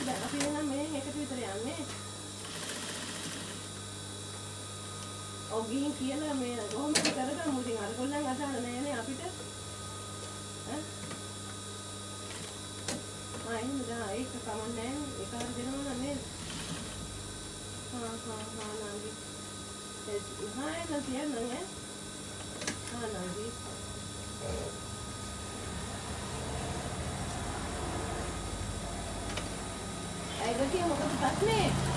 අපි එහෙනම් මෙහෙන් එකට විතර යන්නේ. ඔව් ගිහින් කියලා මේ කොහොමද කරගමු ඉතින් අර කොල්ලන් අදාළ නෑනේ අපිට. එහෙනම් ඒක කමන්නේ නෑ. ඒක හරි දෙනවා නේද? නංගි. ඒක තියන්න නෑ. නංගි. ඒක කිය මොකද ප්‍රශ්නේ?